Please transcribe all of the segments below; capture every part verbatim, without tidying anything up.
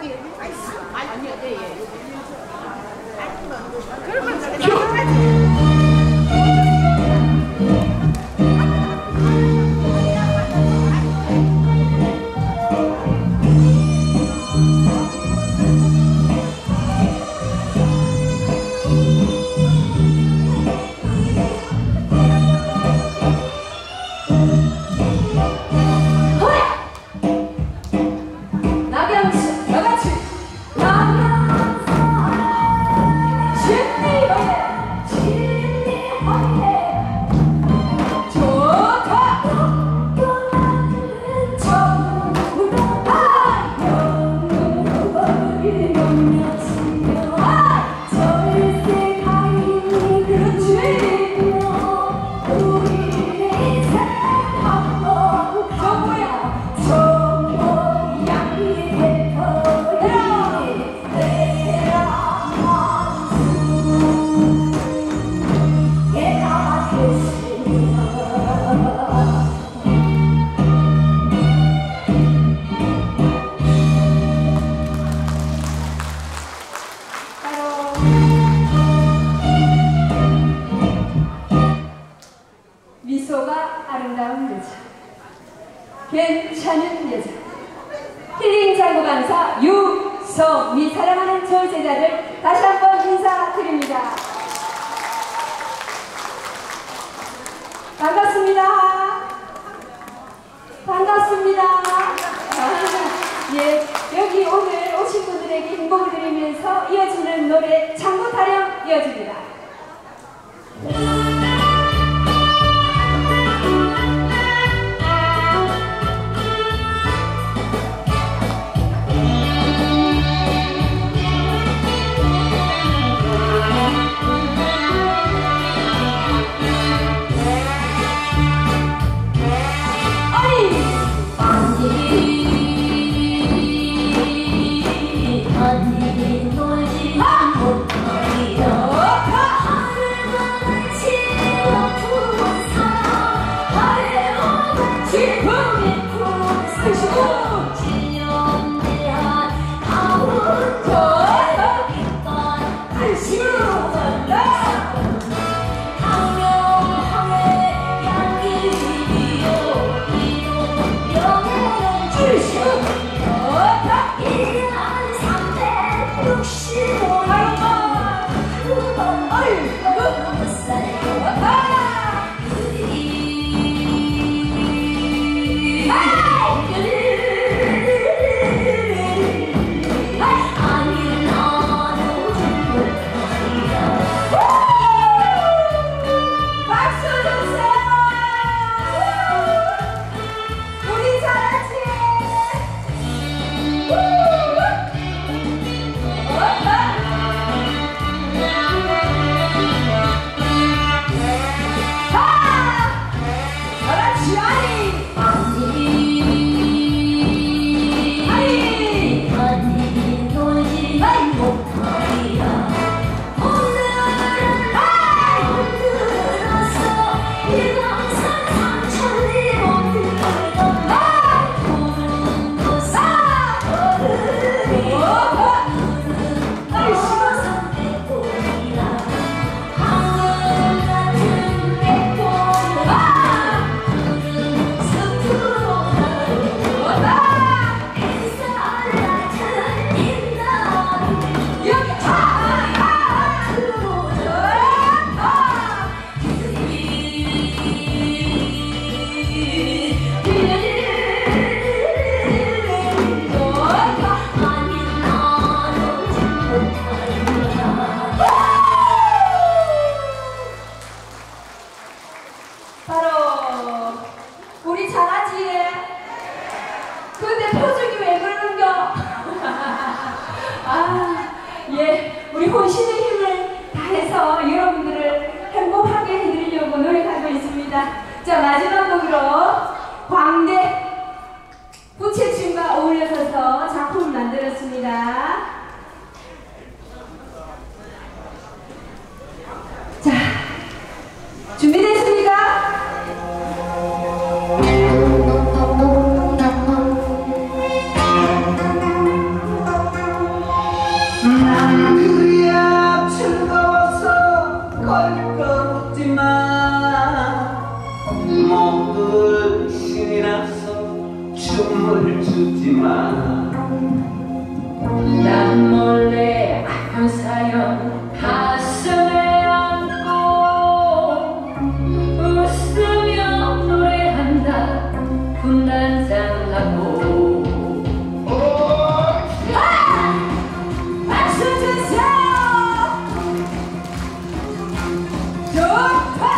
괜찮은 여자 힐링 장구 강사 유성미 사랑하는 절제자들 다시 한번 인사드립니다. 반갑습니다. 반갑습니다. 예, 여기 오늘 오신 분들에게 행복을 드리면서 이어지는 노래 장구 타령 이어집니다. 자, 마지막 곡으로 광대 부채춤과 어울려서 작품을 만들었습니다. 자, 준비됐습니까? 죽지마. 난 몰래 아픈 사연 가슴에 안고 웃으며 노래한다. 분단장 하고 박수 주세요. 좋다.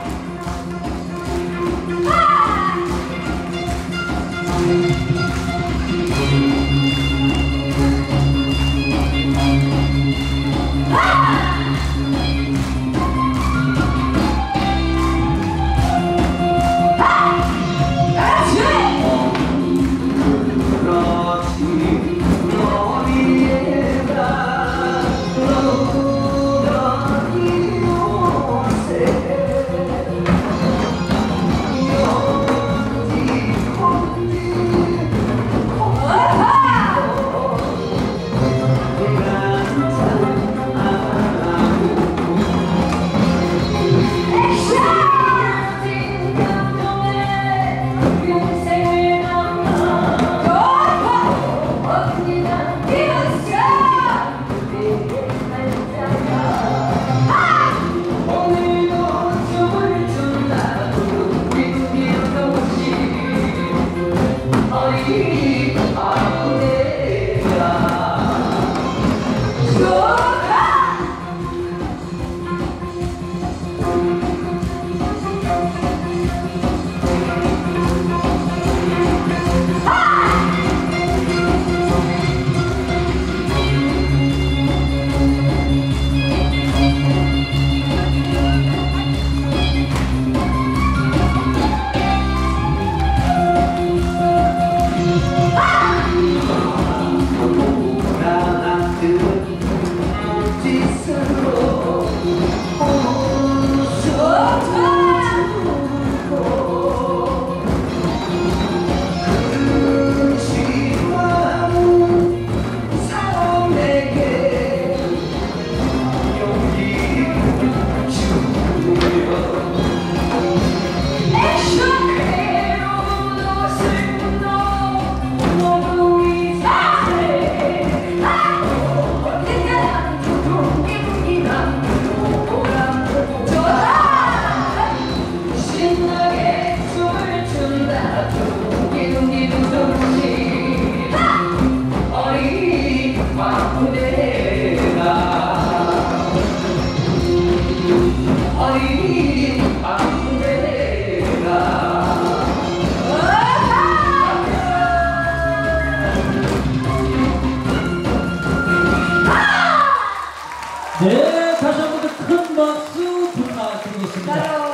네, 다시 한 번 더 큰 박수 부탁드리겠습니다.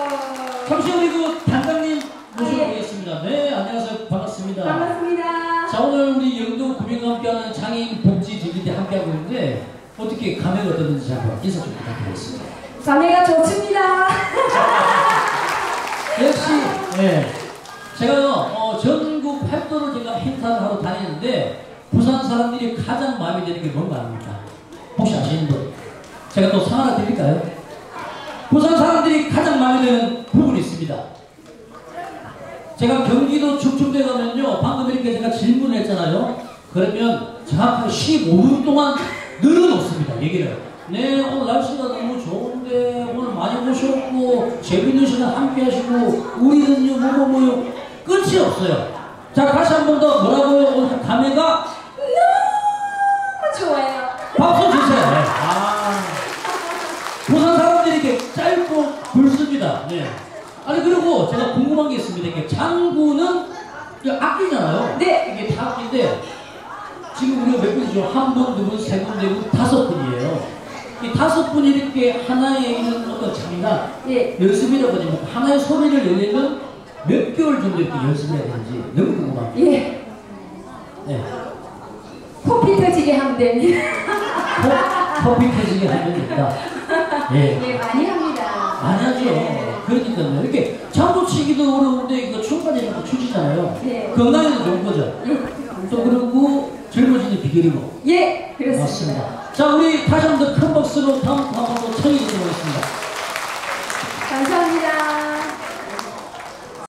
잠시 우리 그 단장님 모셔보겠습니다. 네, 안녕하세요. 반갑습니다. 반갑습니다. 자, 오늘 우리 영도 구민과 함께하는 장애인 복지 제기대 함께하고 있는데 어떻게 감회가 어떠는지 한번 인사 좀 부탁드리겠습니다. 감회가 좋습니다. 역시, 네. 제가요, 어, 전국 팔도를 제가 행사를 하러 다니는데 부산 사람들이 가장 마음에 드는 게 뭔가 압니까? 혹시 아시는 분? 제가 또 상 하나 드릴까요? 부산 사람들이 가장 마음에 드는 부분이 있습니다. 제가 경기도 축축대 가면요, 방금 이렇게 제가 질문을 했잖아요. 그러면 정확하게 십오 분 동안 늘어놓습니다, 얘기를. 네, 오늘 날씨가 너무 좋은데 오늘 많이 오셨고 재밌는 시간 함께 하시고 우리는요 뭐뭐 뭐요 끝이 없어요. 자, 다시 한 번 더 뭐라고요? 오늘 감회가 너무 좋아요. 박수 주세요. 네. 아, 부산 사람들이 이렇게 짧고 굵습니다. 네. 아니, 그리고 제가 궁금한 게 있습니다. 이게 장구는 악기잖아요. 네. 이게 다 악기인데 지금 우리가 몇 분이죠? 한 분, 두 분, 세 분, 네 분, 다섯 분이에요. 이 다섯 분이 이렇게 하나의 이런 어떤 장이나 예. 연습이라고 하지 뭐 하나의 소리를 내려면 몇 개월 정도 이렇게 연습을 해야 되는지 너무 궁금합니다. 예. 네. 코피 터지게 하면 됩니다. 커피 터지게 하면 됩니다. 예. 예, 많이 합니다. 많이 하죠. 예. 그러니까요. 이렇게 장구 치기도 어려운데 이거 춤까지 해놓고 추시잖아요. 예. 건강에도 좋은 거죠. 예. 또 그리고 젊어지는 비결이고. 예, 그렇습니다. 맞습니다. 자, 우리 다시 한 번 큰 박수로 다음 한 번 더 청해 드리도록 하겠습니다.